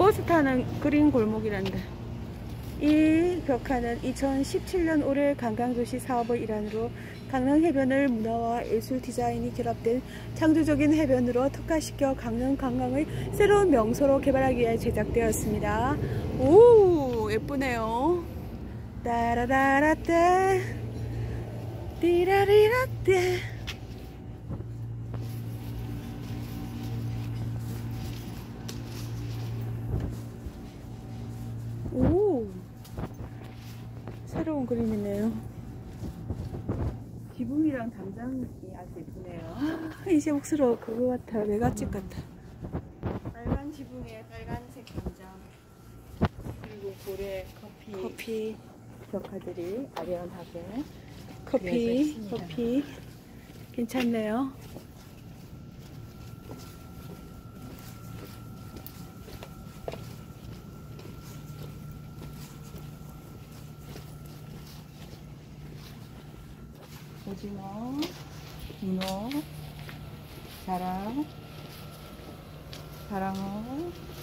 버스 타는 그린 골목이란다. 이 벽화는 2017년 올해 관광도시 사업의 일환으로 강릉 해변을 문화와 예술 디자인이 결합된 창조적인 해변으로 특화시켜 강릉 관광의 새로운 명소로 개발하기 위해 제작되었습니다. 오, 예쁘네요. 따라라라떼 띠라리라떼. 오, 새로운 그림이네요. 지붕이랑 담장이 아주 예쁘네요. 이제 목스러워. 그거 같아. 외갓집 같아. 빨간 지붕에 빨간색 담장, 그리고 고래 커피 벽화들이 아련하게 커피 괜찮네요. 오징어, 문어, 자랑, 자랑어,